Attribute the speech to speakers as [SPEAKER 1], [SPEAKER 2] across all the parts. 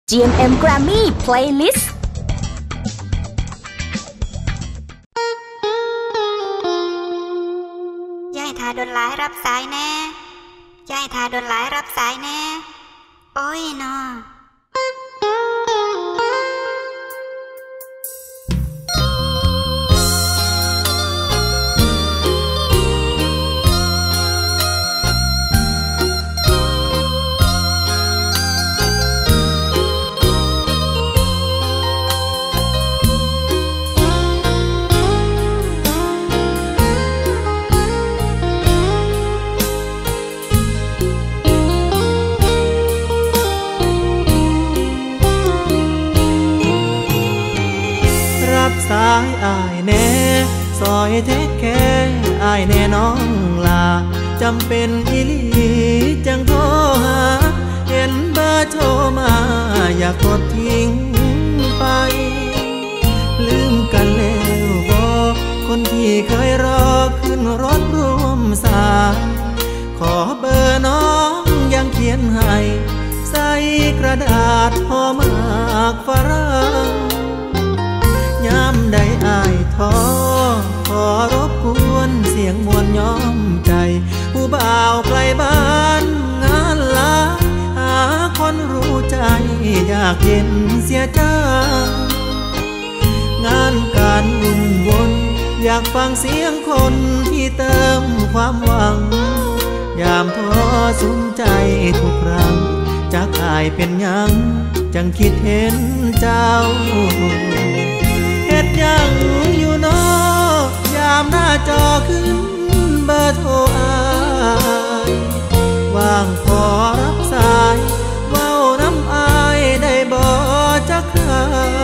[SPEAKER 1] GMM Grammy Playlist
[SPEAKER 2] ยายทาดนหลายรับสายแน่ยายทาดนหลายรับสายแน่โอ้ยนอ
[SPEAKER 3] สายอายแน่ซอยเทคแค่อายแน่น้องลาจำเป็นอีหลีจังโทรหาเห็นเบอร์โทรมาอยากกดทิ้งไปลืมกันแล้วบ่คนที่เคยรอขึ้นรถร่วมสายขอเบอร์น้องยังเขียนให้ใส่กระดาษห่อหมากฝรั่งยามใดอายท้อขอรบกวนเสียงมวลย้อมใจผู้บ่าวไกลบ้านงานลาหาคนรู้ใจอยากเห็นเสียจังงานการวุ่นวนอยากฟังเสียงคนที่เติมความหวังยามท้อสุมใจทุกครั้งจากอายเป็นยังจังคิดเห็นเจ้าเฮ็ดยังอยู่นอยามหน้าจอขึ้นเบอร์โทรอายว่างขอรับสายเว้าน้ำอายได้บ่จักครา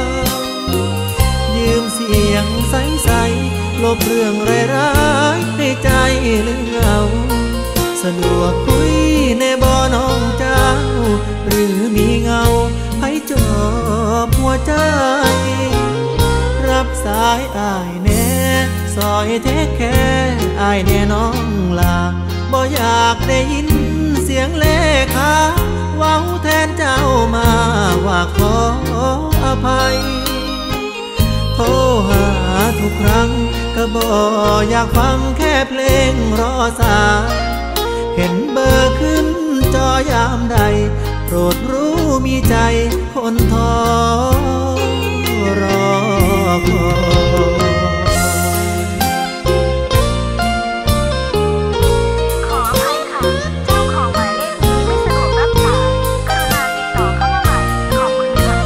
[SPEAKER 3] ยืมเสียงใสๆลบเรื่องร้ายๆให้ใจลืมเหงาสะดวกคุยในบ่น้องเจ้าหรือมีเงาให้จอบหัวใจรับสายอายแน่ซอยเทคแค่อายแน่น้องลาบ่อยากได้ยินเสียงเลขาเว้าแทนเจ้ามาว่าขออภัยโทรหาทุกครั้งก็บ่อยากฟังแค่เพลงรอสายเห็นเบอร์ขึ้นจอยามใดโปรดรู้มีใจคนท้อรอคอย
[SPEAKER 2] ขออภัยค่ะเจ้าของหมายเลขนี้ไม่สะดวกรับสายกรุณาติดต่อเข้ามาใหม่ขอบคุณค่ะ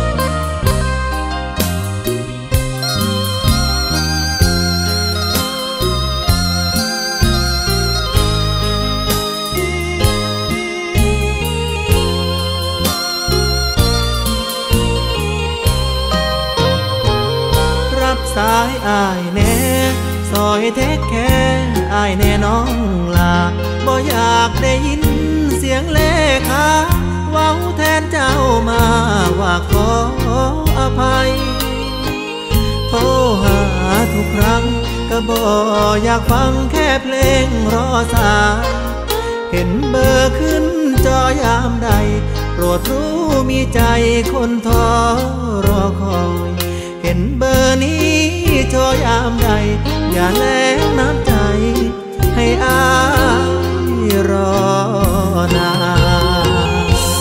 [SPEAKER 3] สายอายแน่ซอยเทคแค่อายแน่น้องลาบ่อยากได้ยินเสียงเลขาเว้าแทนเจ้ามาว่าขออภัยโทรหาทุกครั้งก็บ่อยากฟังแค่เพลงรอสายเห็นเบอร์ขึ้นจอยามใดโปรดรู้มีใจคนท้อรอคอยเห็นเบอร์นี้โชว์ยามใดอย่าแลงน้ำใจให้อายรอนาน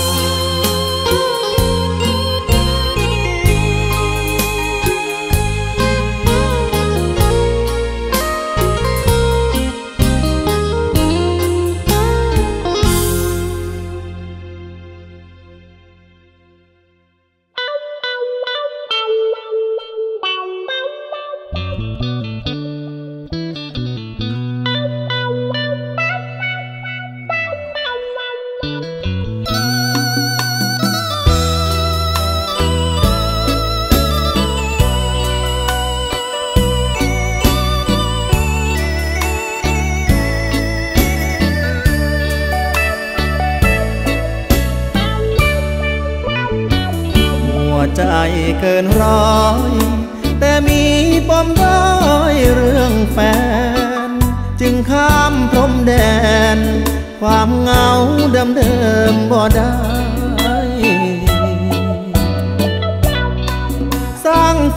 [SPEAKER 3] ใจเกินร้อยแต่มีปมด้อยเรื่องแฟนจึงข้ามพรมแดน ความเหงาเดิมๆบ่ได้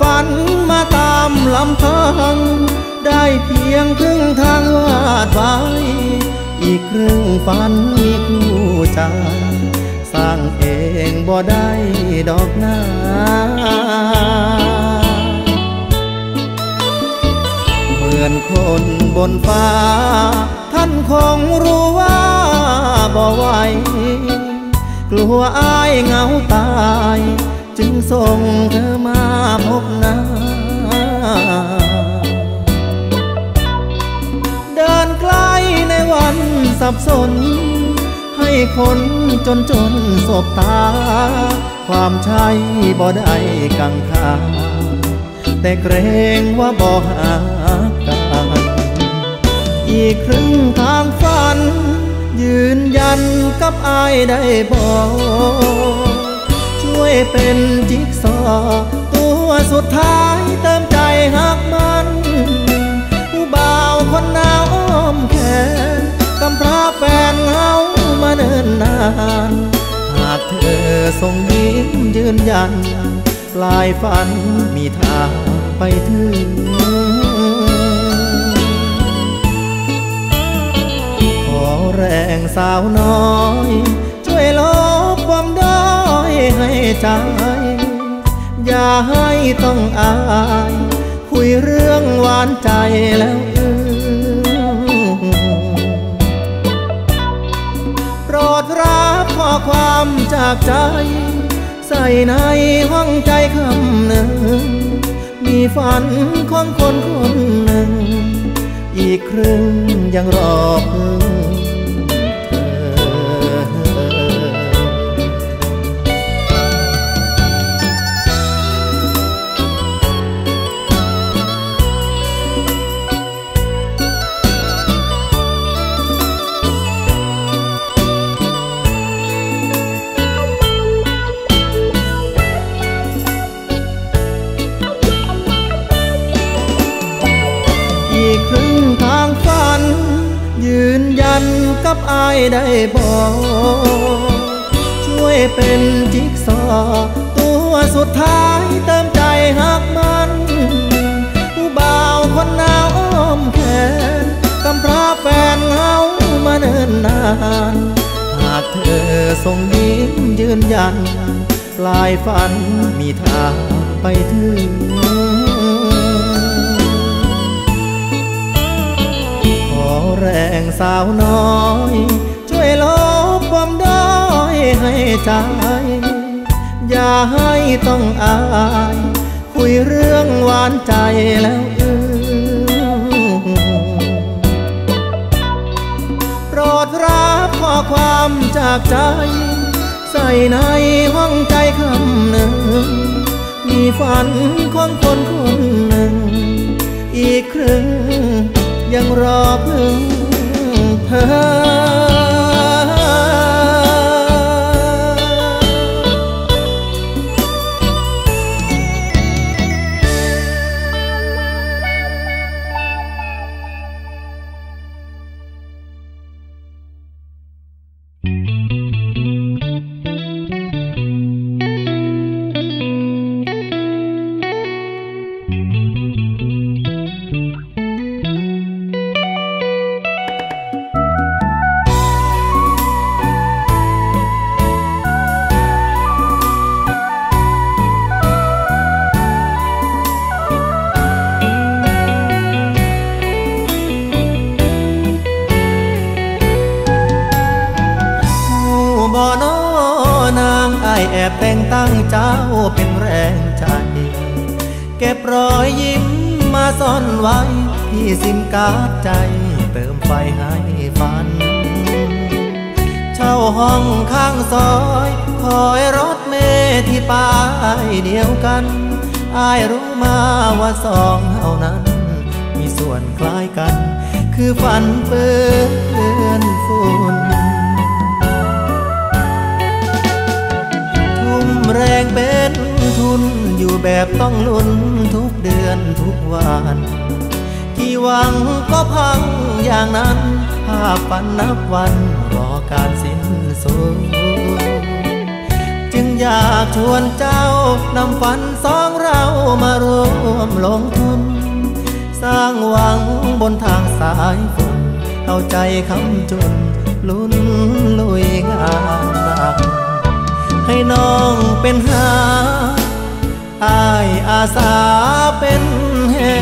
[SPEAKER 3] ฝันมาตามลำพังได้เพียงครึ่งทางวาดไว้อีกครึ่งฝันมีคู่ใจสร้างเองบ่ได้ดอกนาเหมือนคนบนฟ้าท่านคงรู้ว่าบ่ไหวกลัวอายเหงาตายจึงส่งเธอมาพบหน้าเดินไกลในวันสับสนให้คนจนสบตาความใช่บ่ได้กังขาแต่เกรงว่าบ่หากันอีกครึ่งทางฝันยืนยันกับอายได้บอกช่วยเป็นจิ๊กซอว์ตัวสุดท้ายเติมใจหักมันผู้บ่าวคนหนาวอ้อมแขนกำพร้าแฟนเหงามาเนิ่นนานหากเธอส่งยิ้มยืนยันปลายฝันมีทางไปถึงขอแรงสาวน้อยช่วยลบความด้อยให้ใจอย่าให้ต้องอายคุยเรื่องหวานใจแล้วโปรดรับข้อความจากใจใส่ในห้องใจคำหนึ่งมีฝันของคนคนหนึ่งอีกครึ่งยังรอเพิ่งยืนยันกับอายได้บอกช่วยเป็นจิ๊กซอว์ตัวสุดท้ายเติมใจหักมันผู้บ่าวคนหนาวอ้อมแขนกำพร้าแฟนเหงามาเนิ่นนานหากเธอส่งยิ้มยืนยันปลายฝันมีทางไปถึงแรงสาวน้อยช่วยลบความด้อยให้ใจอย่าให้ต้องอายคุยเรื่องหวานใจแล้วโปรดรับข้อความจากใจใส่ในห้องใจคำหนึ่งมีฝันของคนคนหนึ่งอีกครึ่งยังรอเพิ่งเธอ แอบแต่งตั้งเจ้าเป็นแรงใจเก็บรอยยิ้มมาซ่อนไว้ที่ซิมการ์ดใจเติมไฟให้ฝันเช่าห้องข้างซอยคอยรถเมล์ที่ป้ายเดียวกันอ้ายรู้มาว่าสองเท่านั้นมีส่วนคล้ายกันคือฝันเปื้อนฝุ่นแรงเป็นทุนอยู่แบบต้องลุ้นทุกเดือนทุกวันกี่หวังก็พังอย่างนั้นภาพฝันนับวันรอการสิ้นสุดจึงอยากชวนเจ้านำฝันสองเรามารวมลงทุนสร้างหวังบนทางสายฝนเอาใจคำจุนลุ้นลุยงานหนักให้น้องเป็นหาอ้ายอาสาเป็นแห่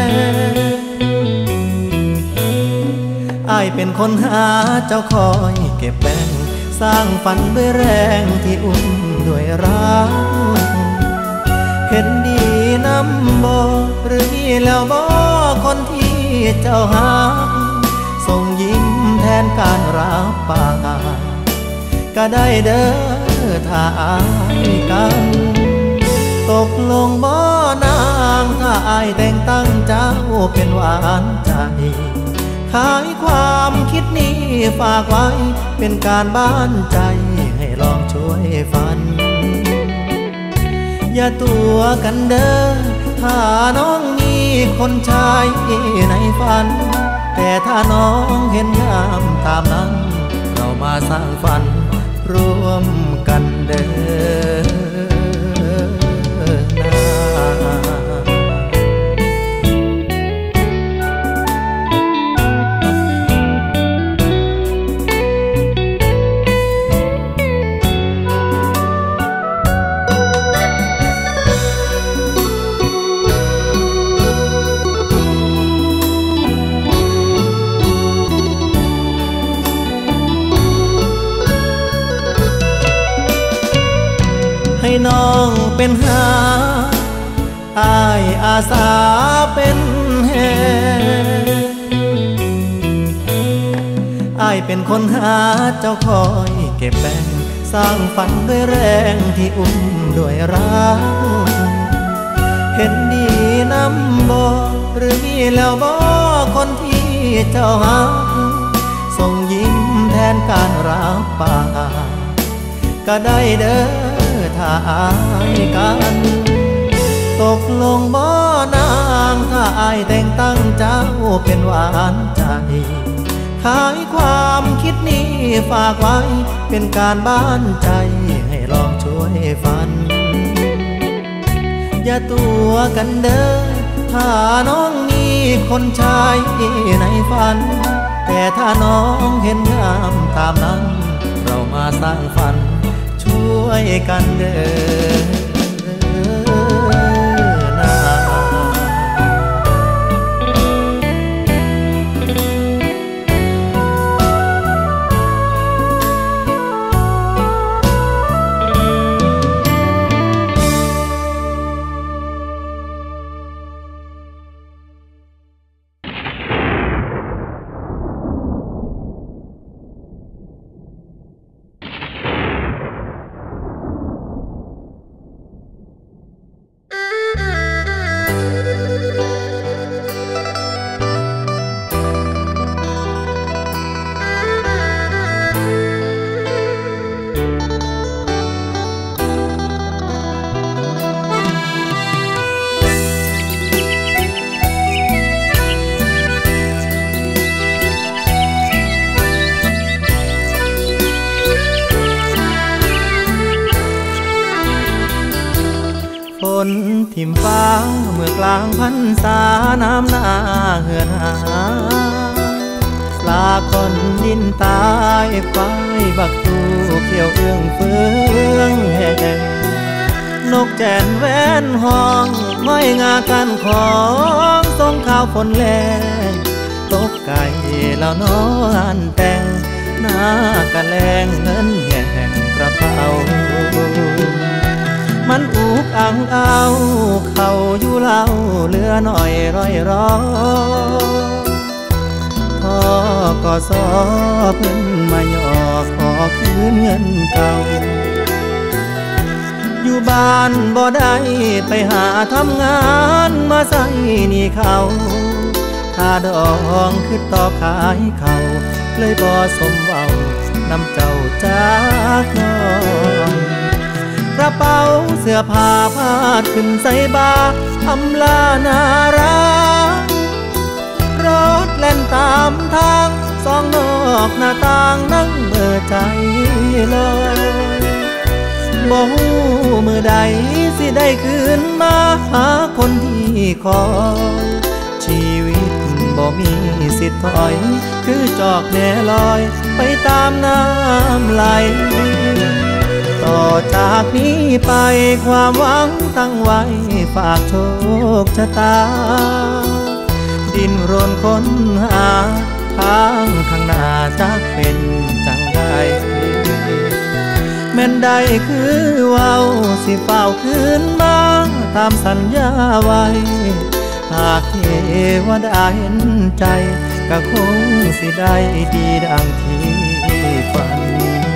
[SPEAKER 3] อ้ายเป็นคนหาเจ้าคอยเก็บแบ่งสร้างฝันด้วยแรงที่อุ่นด้วยรักเห็นดีน้ำบ่หรือมีแล้วบ่คนที่เจ้าหาส่งยิ้มแทนการรับปากก็ได้เด้อถ้าอายกันตกลงบ่นางถ้าอายแต่งตั้งเจ้าเป็นหวานใจขายความคิดนี้ฝากไว้เป็นการบ้านใจให้ลองช่วยฝันอย่าตัวกันเด้อถ้าน้องมีคนชายในฝันแต่ถ้าน้องเห็นงามตามนั้นเรามาสร้างฝันร่วมกันเด้อให้น้องเป็นหาอ้ายอาสาเป็นแห่อ้ายเป็นคนหาเจ้าคอยเก็บแบ่งสร้างฝันด้วยแรงที่อุ่นด้วยรักเห็นดีน้ำบ่หรือมีแล้วบ่คนที่เจ้าหาส่งยิ้มแทนการรับปากก็ได้เด้อถ้าอายกันตกลงบ่นางถ้าอายแต่งตั้งเจ้าเป็นหวานใจขายความคิดนี้ฝากไว้เป็นการบ้านใจให้ลองช่วยฝันอย่าตัวกันเด้อถ้าน้องมีคนชายในฝันแต่ถ้าน้องเห็นงามตามนั้นเรามาสร้างฝันช่วยกันเด้อนาทิมฟ้าเมื่อกลางพรรษาน้ำหน้าเหือนหาปลาคนดินตายควายบักตูเขียวเอื้องเฟืองแห่งนกแจ่นแว่นห้องห้อยงากันของส่งข่าวฝนแรงตกไก่แล้วน้องแต่งหน้ากะแลงเงินแห่งกระเป๋ามันอุกอังเอาเขาอยู่เล่าเหลือหน่อยร้อยรอพ่อก็สอเพิ่นมาหยอกขอคืนเงินเก่าอยู่บ้านบ่ได้ไปหาทำงานมาใส่หนี้เขาค่าดองคือต่อขายเขาเลยบ่สมหวังนำเจ้าจากน้องกระเป๋าเสื้อผ้าพาดขึ้นใส่บาอำลานารักรถแล่นตามทางสองนอกหน้าต่างนั่งเบื่อใจลอยบ่ฮู้มื้อใดสิได้คืนมาหาคนที่คอยชีวิตบ่มีสิทธิ์ถอยคือจอกแหลอยไปตามน้ำไหลต่อจากนี้ไปความหวังตั้งไว้ฝากโชคชะตาดิ้นรนค้นหาทางข้างหน้าจักเป็นจังใดแม่นได้คือเว้าสิเฝ้าคืนมาตามสัญญาไว้หากเทวดาเห็นใจก็คงสิได้ดีดังที่ฝัน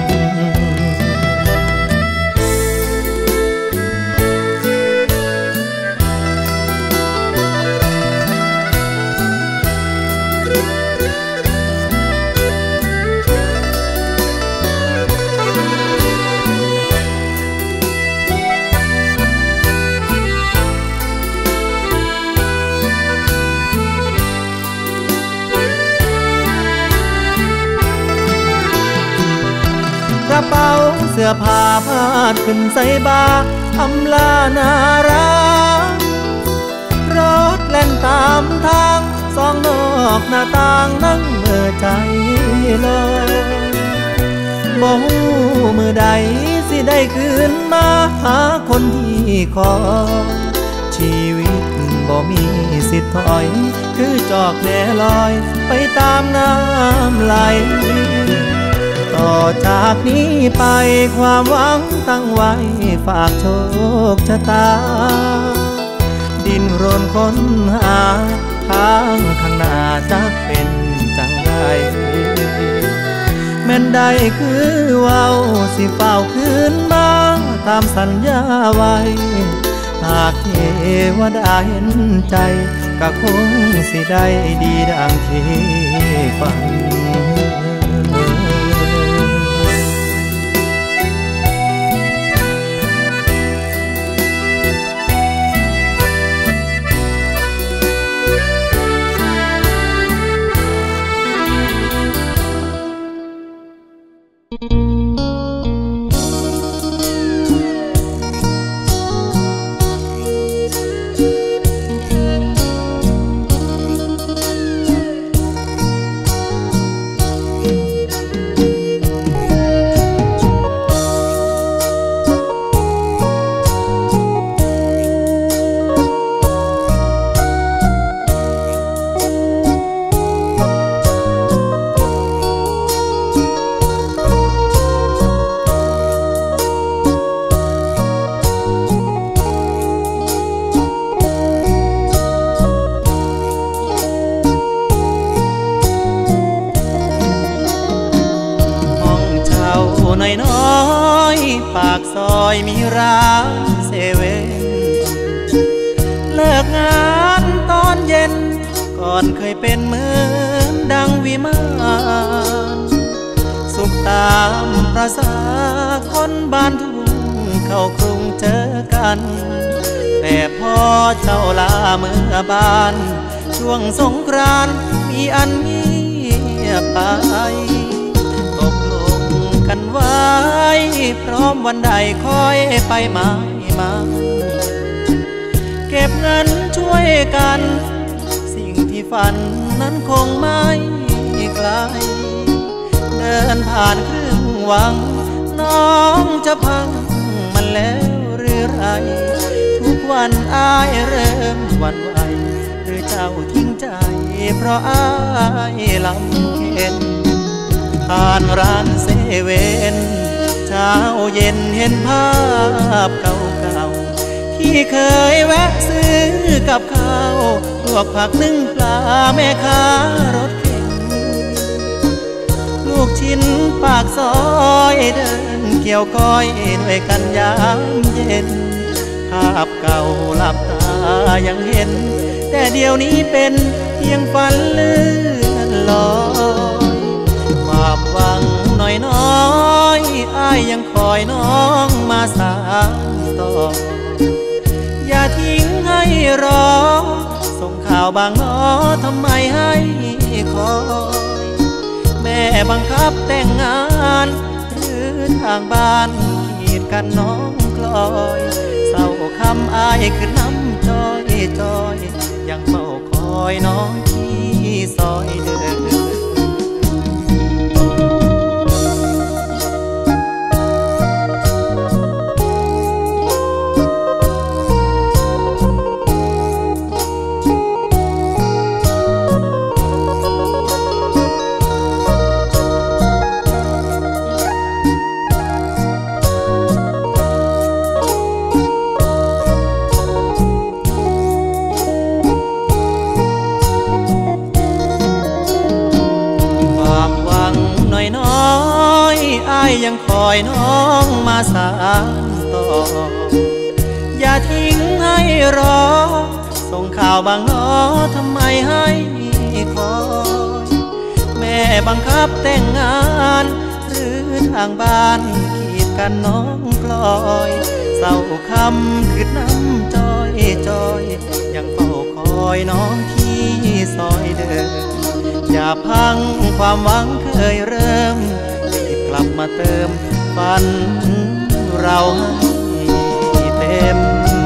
[SPEAKER 3] กระเป๋าเสื้อผ้าพาดขึ้นใส่บาอำลานารักรถแล่นตามทางสองนอกหน้าต่างนั่งเมื่อใจลอยบ่ฮู้มื้อใดสิได้คืนมาหาคนที่คอยชีวิตบ่มีสิทธิ์ถอยคือจอกแหลอยไปตามน้ำไหลต่อจากนี้ไปความหวังตั้งไว้ฝากโชคชะตาดิ้นรนค้นหาทางข้างหน้าจักเป็นจังใดแม่นได้คือเว้าสิเฝ้าคืนมาตามสัญญาไว้หากเทวดาเห็นใจก็คงสิได้ดีดังที่ฝันปากซอยมีร้านเซเว่นเลิกงานตอนเย็นก่อนเคยเป็นเหมือนดังวิมานสุขตามประสาคนบ้านทุ่งเข้ากรุงเจอกันแต่พอเจ้าลาเมื่อบ้านช่วงสงกรานต์มีอันเงียบไปกันไว้พร้อมวันใดคอยไปมาเก็บเงินช่วยกันสิ่งที่ฝันนั้นคงไม่ไกลเดินผ่านครึ่งวังน้องจะพังมันแล้วหรือไรทุกวันอายเริ่มหวั่นไหวหรือเจ้าทิ้งใจเพราะอายลำเค็ญผ่านร้านเซเว่นเช้าเย็นเห็นภาพเก่าๆที่เคยแวะซื้อกับข้าวลวกผักนึ่งปลาแม่ค้ารถเข็นลูกชิ้นปากซอยเดินเกี่ยวก้อยด้วยกันยามเย็นภาพเก่าหลับตายังเห็นแต่เดี๋ยวนี้เป็นเพียงฝันเลื่อนลอยความหวังน้อยอ้ายยังคอยน้องมาสานต่ออย่าทิ้งให้รอส่งข่าวบางน้อทำไมให้คอยแม่บังคับแต่งงานหรือทางบ้านขีดกันน้องกลอยเศร้าคำอายคือน้ำจอยจอยยังเฝ้าคอยน้องที่ซอยเดินยังคอยน้องมาสานต่ออย่าทิ้งให้รอส่งข่าวบางน้อทำไมให้คอยแม่บังคับแต่งงานหรือทางบ้านขีดกันน้องกลอยเศร้าคำคือน้ำจอยจอยยังเฝ้าคอยน้องที่ซอยเดิมอย่าพังความหวังเคยเริ่มกลับมาเติมฝันเราให้เต็ม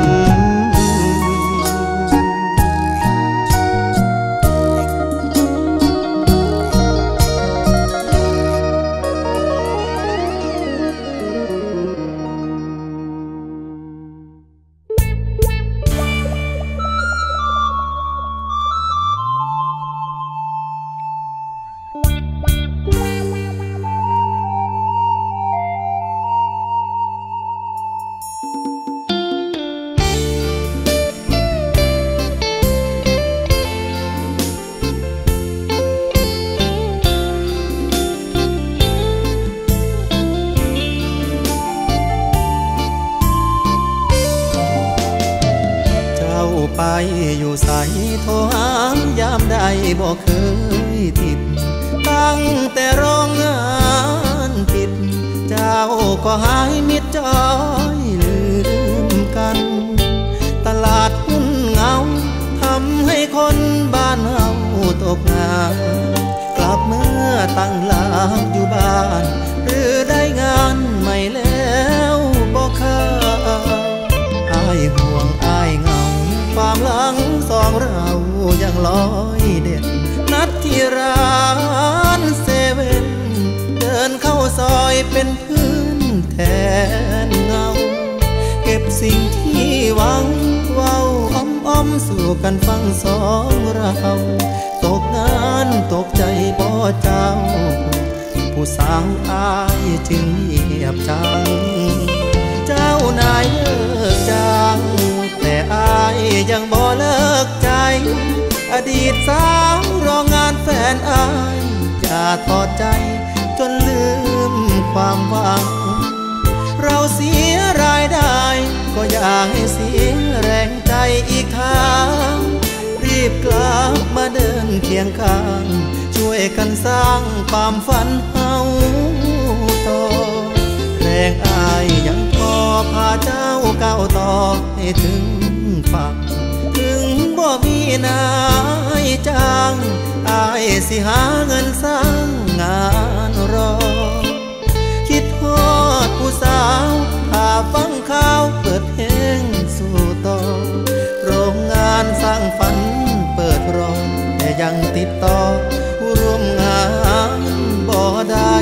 [SPEAKER 3] ไปอยู่ใสโทรหายามใดบอกเคยติดตั้งแต่โรงงานปิดเจ้าก็หายมิดจอยลืมกันตลาดหุ้นเงาทำให้คนบ้านเฮาตกงานกลับเมื่อตั้งหลักอยู่บ้านหรือได้งานใหม่แล้วบอกข้าอายห่วงอายเงาความหลังสองเรายังลอยเด่นนัดที่ร้านเซเว่นเดินเข้าซอยเป็นพื้นแทนเงาเก็บสิ่งที่หวังเว้าอ้อมสู่กันฟังสองเราตกงานตกใจบ่เจ้าผู้สาวอายจึงเงียบจังเจ้านายเลิกจังแต่อายยังบ่เลิกใจอดีตสาวรองงานแฟนอายอย่าทอดใจจนลืมความหวังเราเสียรายได้ก็อย่าให้เสียแรงใจอีกทางรีบกลับมาเดินเคียงข้างช่วยกันสร้างความฝันเฮาต่อแรงอายยังพอพาเจ้าก้าวต่อให้ถึงฝั่งถึงบ่มีนายจ้างอายสิหาเงินสร้างงานรอคิดฮอดผู้สาวถ้าฟังข่าวเปิดเพลงสู่ต่อโรงงานสร้างฝันเปิดรอแต่ยังติดต่อผู้ร่วมงานบ่ได้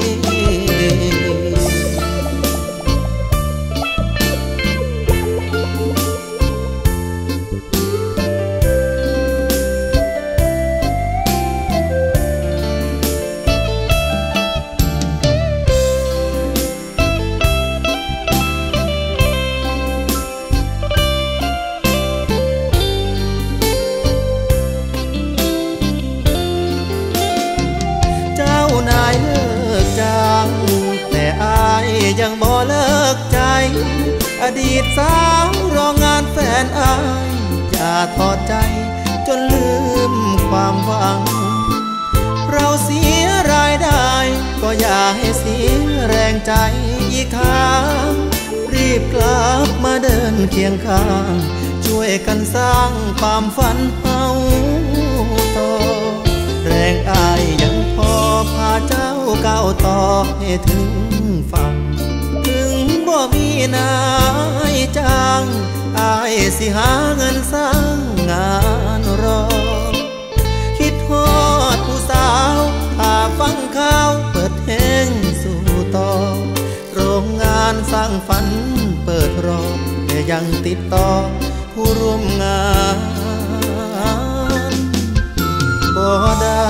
[SPEAKER 3] ยังบ่เลิกใจอดีตสาวรองงานแฟนอายอย่าทอดใจจนลืมความหวังเราเสียรายได้ก็อย่าให้เสียแรงใจอีกทางรีบกลับมาเดินเคียงข้างช่วยกันสร้างความฝันเฮาต่อแรงอายยังพอพาเจ้าก้าวต่อให้ถึงฝั่งถึงบ่มีนายจ้างอายสิหาเงินสร้างงานรอคิดฮอดผู้สาวถ้าฟังข่าวเปิดเพลงสู่ต่อโรงงานสร้างฝันเปิดรอแต่ยังติดต่อผู้ร่วมงานบ่ได้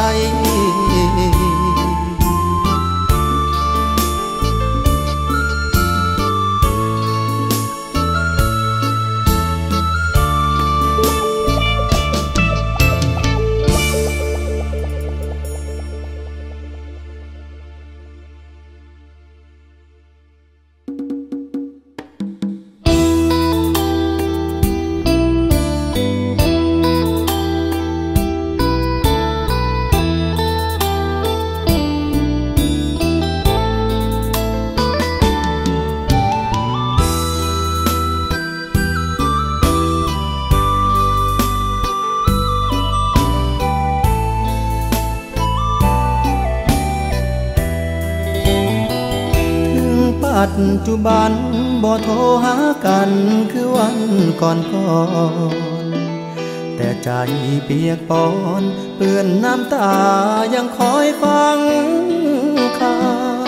[SPEAKER 3] ปัจจุบันบ่โทรหากันคือวันก่อนแต่ใจเปียกปอนเปื้อนน้ำตายังคอยฟังข่าว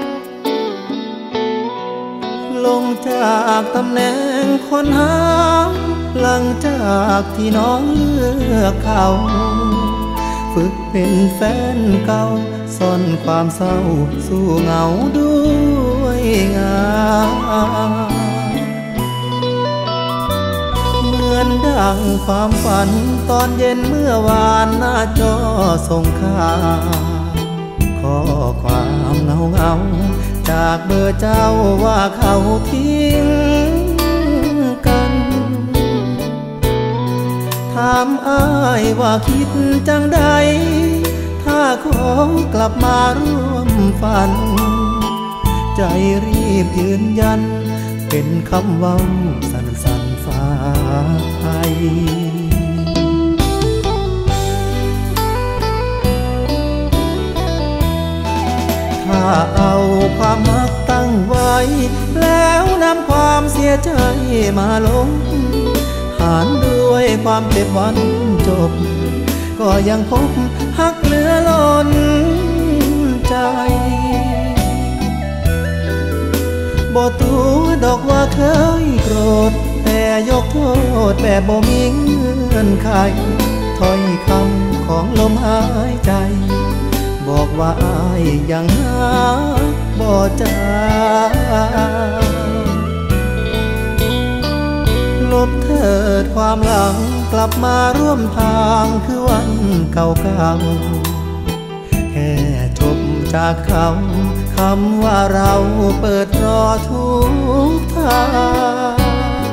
[SPEAKER 3] ลงจากตำแหน่งคนหาหลังจากที่น้องเลือกเขาฝึกเป็นแฟนเก่าซ่อนความเศร้าสู้เหงาด้วยงานเหมือนดังความฝันตอนเย็นเมื่อวานหน้าจอส่งข่าวข้อความเงาจากเบอร์เจ้าว่าเขาทิ้งกันถามอ้ายว่าคิดจังใดถ้าขอกลับมาร่วมฝันใจรีบยืนยันเป็นคำเว้าสั้นๆฝากไปถ้าเอาความมักตั้งไว้แล้วนำความเสียใจมาลงหารด้วยความเจ็บวันจบก็ยังพบหักเหลือล้นใจบ่ตัวดอกว่าเคยโกรธแต่ยกโทษแบบบ่มีเงื่อนไขถ้อยคำของลมหายใจบอกว่าอ้ายยังหาบ่จางลบเถิดความหลังกลับมาร่วมทางคือวันเก่าๆแค่จบจากคำว่าเราเปิดรอทุกทาง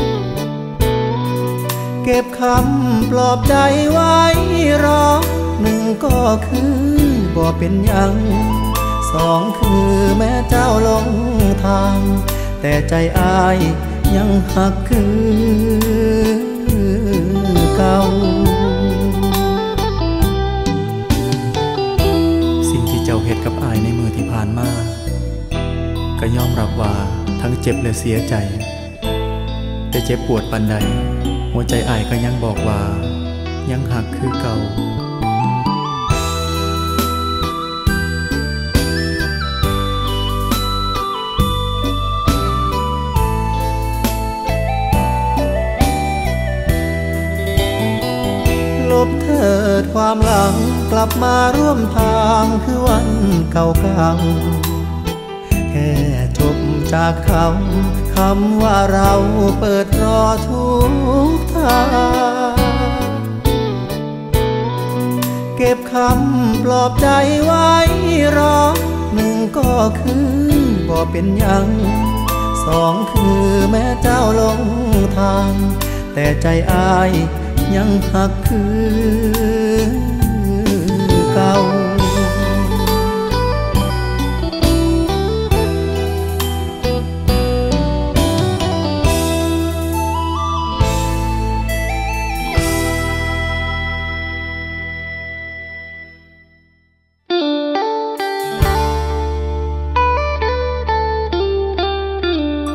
[SPEAKER 3] เก็บคำปลอบใจไว้รอหนึ่งก็คือบ่เป็นยังสองคือแม้เจ้าลงทางแต่ใจอ้ายยังหักคือเก่าสิ่งที่เจ้าเฮ็ดกับอ้ายในมือที่ผ่านมาก็ยอมรับว่าทั้งเจ็บและเสียใจแต่เจ็บปวดปานใดหัวใจอ้ายก็ยังบอกว่ายังหักคือเก่าลบเถิดความหลังกลับมาร่วมทางคือวันเก่าๆแค่จบจากคำว่าเราเปิดรอทุกทางเก็บคำปลอบใจไว้รอหนึ่งก็คือบ่เป็นยังสองคือแม้เจ้าลงทางแต่ใจอ้ายยังหักคือเก่า
[SPEAKER 2] เ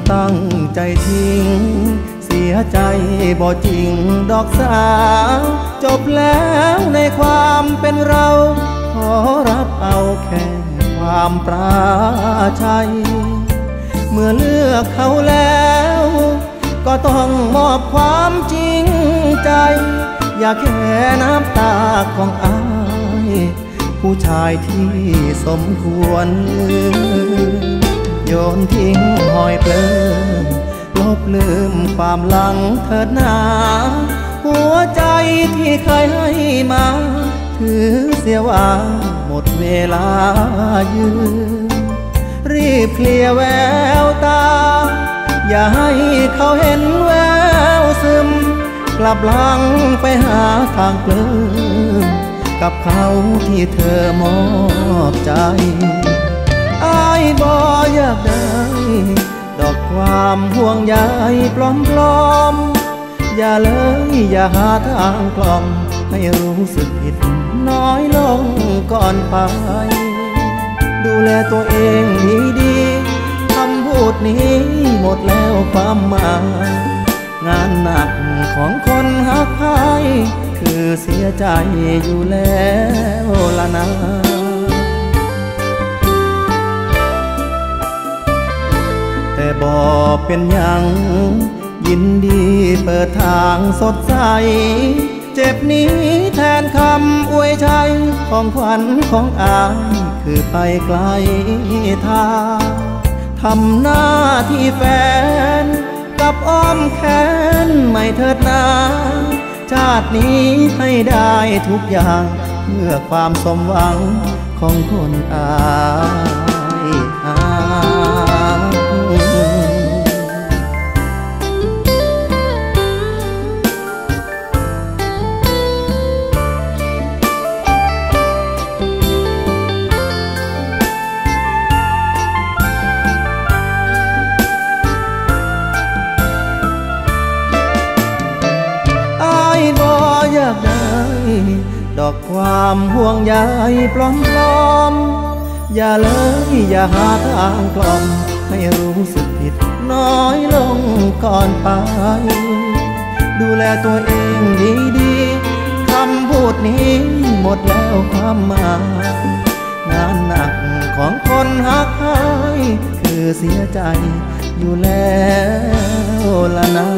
[SPEAKER 3] ตั้งใจทิ้งเสียใจบ่จริงดอกสาวจบแล้วในความเป็นเราขอรับเอาแค่ความปราชัยเมื่อเลือกเขาแล้วก็ต้องมอบความจริงใจอย่าแค่น้ำตาของอายผู้ชายที่สมควรโยนทิ้งหอยเปลืมลบลืมความหลังเถิดหนาหัวใจที่เคยให้มาถือเสียว่าหมดเวลายืนรีบเคลียร์แววตาอย่าให้เขาเห็นแววซึมกลับหลังไปหาทางปลื้มกับเขาที่เธอมอบใจอ้ายบ่อยากได้ดอกความห่วงใยปลอมๆอย่าเลยอย่าหาทางกล่อมให้รู้สึกผิดน้อยลงก่อนไปดูแลตัวเองดีๆคำพูดนี้หมดแล้วความหมายงานหนักของคนหักใครคือเสียใจอยู่แล้วล่ะนะแต่บ่เป็นหยังยินดีเปิดทางสดใสเจ็บนี้แทนคำอวยชัยของขวัญของอายคือไปไกลทางทำหน้าที่แฟนกับอ้อมแขนไม่เถิดนาชาตินี้ให้ได้ทุกอย่างเพื่อความสมหวังของคนอายอยากได้ดอกความห่วงใยปลอมๆอย่าเลยอย่าหาทางกล่อมให้รู้สึกผิดน้อยลงก่อนไปดูแลตัวเองดีๆคำพูดนี้หมดแล้วความหมายงานหนักของคนหักใครคือเสียใจอยู่แล้วล่ะนะ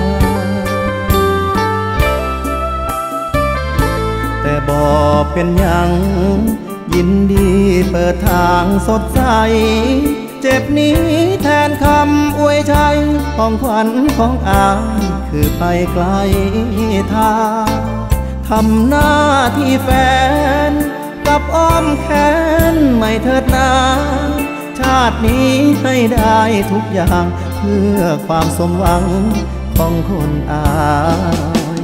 [SPEAKER 3] แต่บ่เป็นหยังยินดีเปิดทางสดใสเจ็บนี้แทนคำอวยชัยของขวัญของอายคือไปไกลทางทำหน้าที่แฟนกับอ้อมแขนไม่เถิดนาชาตินี้ให้ได้ทุกอย่างเพื่อความสมหวังของคนอาย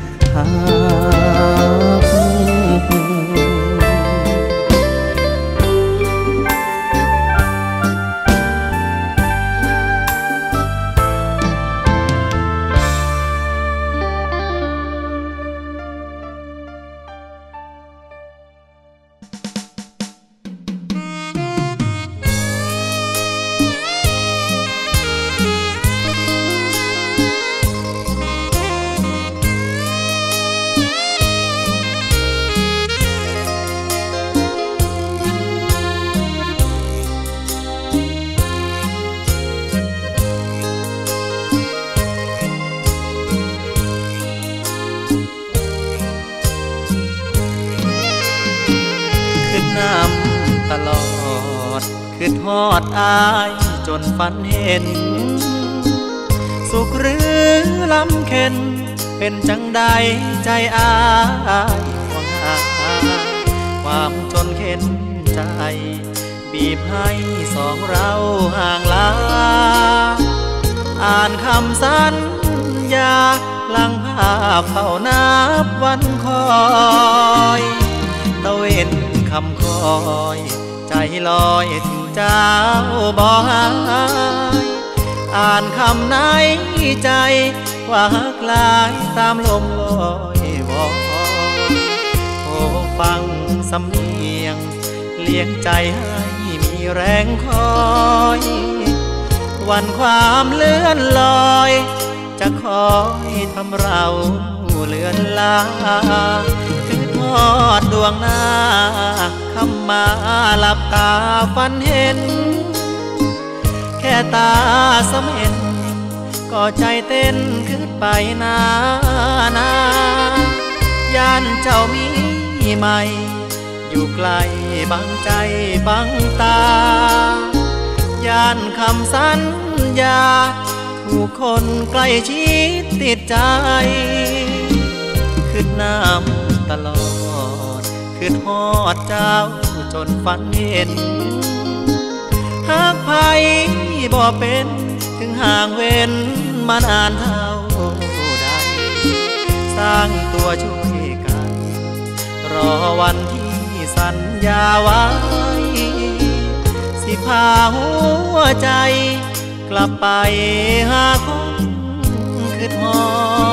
[SPEAKER 3] ตลอดคือทอดอายจนฝันเห็นสุขหรือลำเค็นเป็นจังใดใจอายห่วงหาความจนเข็นใจบีบให้สองเราห่างลาอ่านคำสัญญาหลังภาพเฝ้านับวันคอยตะเวนคำคอยใจลอยถึงเจ้าบ่หายอ่านคำในใจว่าคลายตามลมลอยวอยโอ้ฟังสำเนียงเลี้ยงใจให้มีแรงคอยวันความเลื่อนลอยจะคอยทำเราเลือนลาคือทอดดวงหน้าคำมาหลับตาฝันเห็นแค่ตาสะเม็นก็ใจเต้นขึ้นไปนาย่านเจ้ามีใหม่อยู่ไกลบังใจบังตาย่านคำสัญญาถูกคนใกล้ชิดติดใจขึ้นน้ำตลอดขึ้นฮอดเจ้าจนฝันเห็นหากไผบ่เป็นถึงห่างเว้นมานานเท่าใดสร้างตัวช่วยกันรอวันที่สัญญาไว้สิพาหัวใจกลับไปหาคนคือฮอ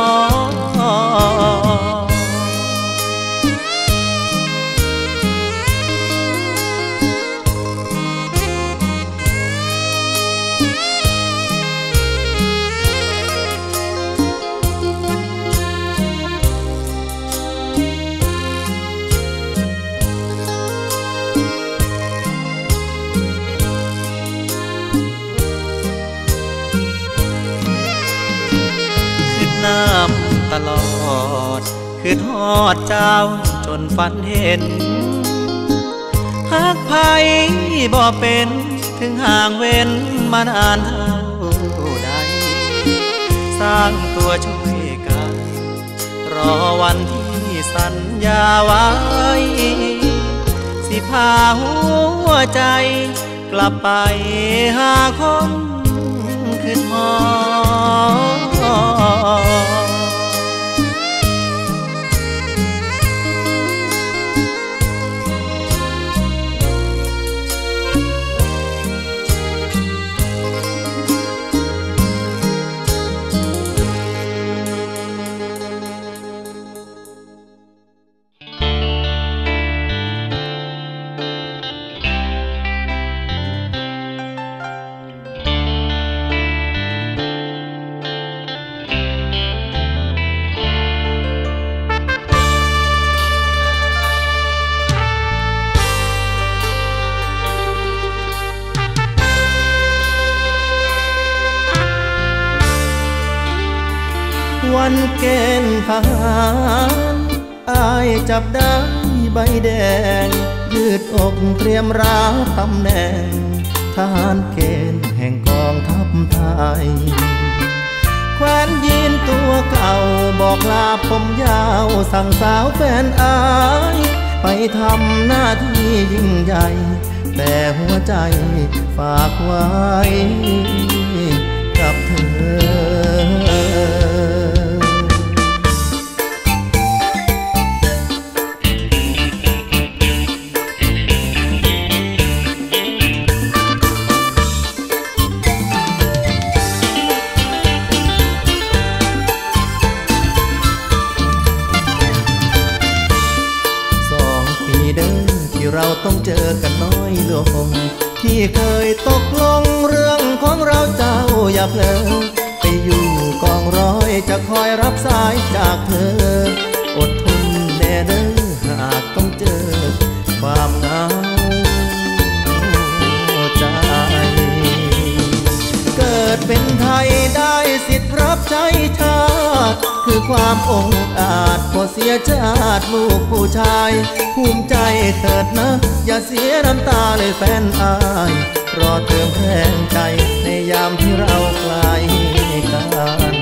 [SPEAKER 3] น้ำตลอดคือทอดเจ้าจนฝันเห็นหากไผบ่เป็นถึงห่างเว้นมานานเท่าใดสร้างตัวช่วยกันรอวันที่สัญญาไว้สิพาหัวใจกลับไปหาคนขึ้นฮอวันเกณฑ์ทหารอายจับได้ใบแดงยืดอกเตรียมรับตำแหน่งทหารเกณฑ์แห่งกองทัพไทยแคว้นยีนตัวเก่าบอกลาผมยาวสั่งสาวแฟนอายไปทำหน้าที่ยิ่งใหญ่แต่หัวใจฝากไว้กับเธอเราต้องเจอกันน้อยลงที่เคยตกลงเรื่องของเราเจ้าอย่าเพลินไปอยู่กองร้อยจะคอยรับสายจากเธออดทนแน่เด้อหากต้องเจอความเหงาใจเกิดเป็นไทยได้สิทธิ์รับใช้ชาติคือความองอาจพอเสียชาติลูกผู้ชายภูมิใจเถิดนะอย่าเสียน้ำตาเลยแฟนอายรอเติมแรงใจในยามที่เราไกลกัน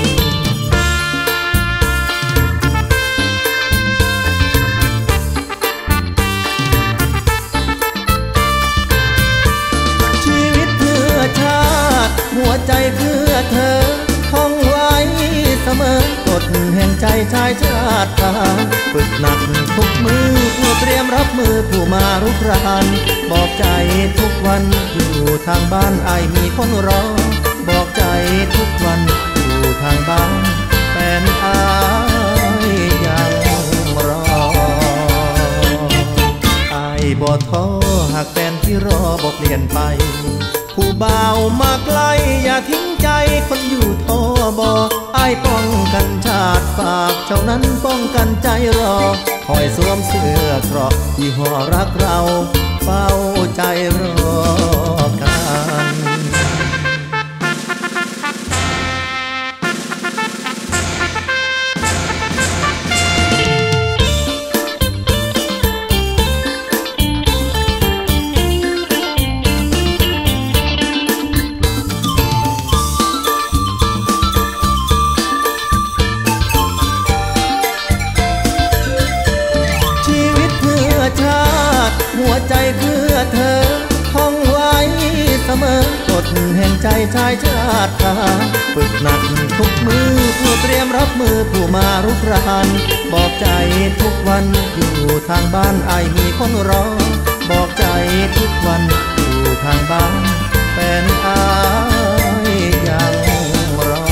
[SPEAKER 3] ชีวิตเพื่อชาติหัวใจเพื่อเธอท่องไว้เสมอกฎแห่งใจชายชาติทหารฝึกหนักทุกมือเพื่อเตรียมรับมือผู้มารุกรานบอกใจทุกวันอยู่ทางบ้านไอมีคนรอบอกใจทุกวันอยู่ทางบ้านแฟนอายยังรอไอบ่ท้อหากแฟนที่รอบ่เปลี่ยนไปผู้บ่าวมาไกลอย่าทิ้งใจคนอยู่ทบอ้ายป้องกันชาติฝากเจ้านั้นป้องกันใจรอคอยสวมเสื้อเกราะยี่ห้อรักเราเฝ้าใจรอกันหัวใจเพื่อเธอท่องไว้เสมอกฎแห่งใจชายชาติทหารฝึกหนักทุกมือเพื่อเตรียมรับมือผู้มารุกรานบอกใจทุกวันอยู่ทางบ้านไอมีคนรอบอกใจทุกวันอยู่ทางบ้านแฟนไอยังรอ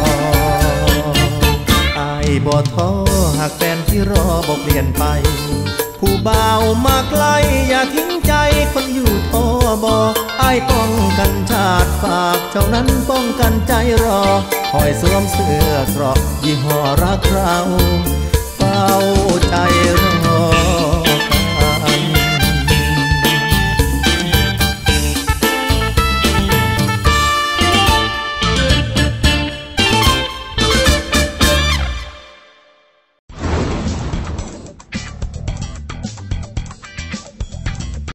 [SPEAKER 3] ไอบ่ท้อหากแฟนที่รอบ่เปลี่ยนไปผู้บ่าวมาไกลอย่าทิ้งใจคนอยู่ทบอ้ายป้องกันชาติฝากเจ้านั้นป้องกันใจรอคอยสวมเสื้อเกราะยี่ห้อรักเราเฝ้าใจรอ